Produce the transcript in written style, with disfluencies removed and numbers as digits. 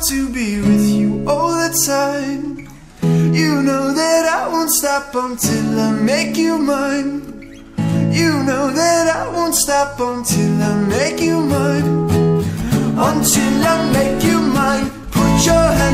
to be with you all the time. You know that I won't stop until I make you mine. You know that I won't stop until I make you mine. Until I make you mine. Put your hand